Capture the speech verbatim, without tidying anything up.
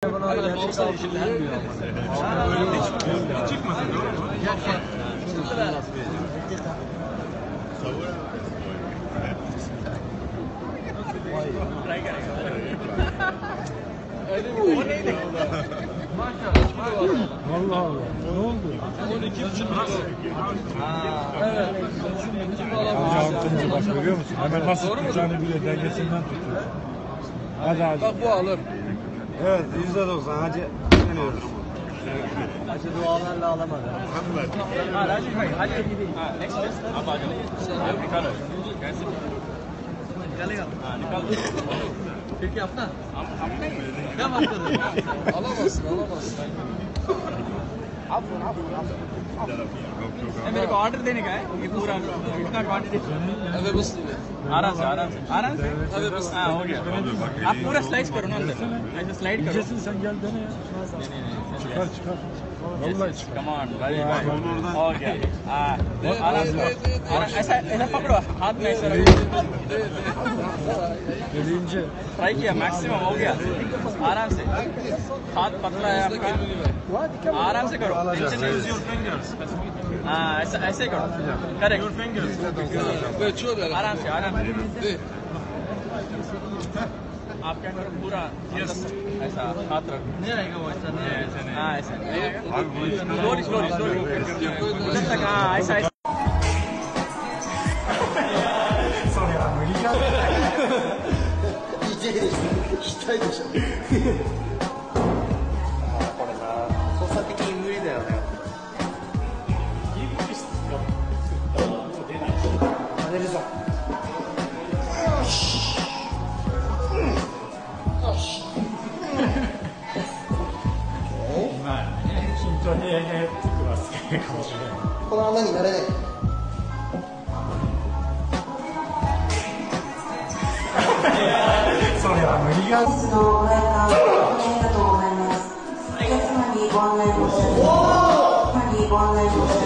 Allah Allah. Ne oldu? Ayağım bak görüyor musun? Hemen nasıl tutacağını bile dengesinden tutuyor. Hadi hadi. Bak bu alır. Evet, yüzde doksan hacı deniyoruz. Hacı dualarla alamadı. Ha, Hacı hacı gibi. Ha, next next. Ab आ जाओ. निकालो. कैसे? निकालेगा. हाँ, निकाल दो. फिर क्या अपना? हम हम नहीं. क्या बात कर रहे हो? Alamazsın, alamazsın. आप आप आप. मेरे को ऑर्डर देने का है ये पूरा इतना क्वांटिटी. Eve bas diye. आराम से आराम से आराम से. Eve bas. हाँ हो गया. आप पूरा स्लाइस करो ना अंदर. ऐसे स्लाइड करो. Yiyeceksin sen gel dene ya. नहीं नहीं नहीं. Çıkar çıkar. Vallahi çıkar. Come on, very good. हो गया. हाँ, आराम से. आराम ऐसा ऐसा पकड़ो हाथ में ऐसा रखो. Gelince. ट्राई किया मैक्सिमम हो गया. आराम से. हाथ पतला है आपका. आराम से करो. टेंशन नहीं. हाँ ऐसा ऐसे करो. करेक्ट. Böyle çöl böyle. आराम से आराम से. De. आपके अंदर पूरा ऐसा हाथ रखो. नहीं रहेगा वो ऐसा नहीं. ऐसा नहीं. हाँ ऐसा नहीं. Slowly slowly slowly. उधर तक हाँ ऐसा ऐसा. それは無理だ。 いけるでしょ。したいでしょ。これさ、操作的に無理だよね。出るぞ。よし。よし。 まあね、慎重にやってくださいかもしれない。 この穴になれない。 それは無理が。 本日のご来館ありがとうございます。お客様にご案内申し上げます。お客様にご案内申し上げます。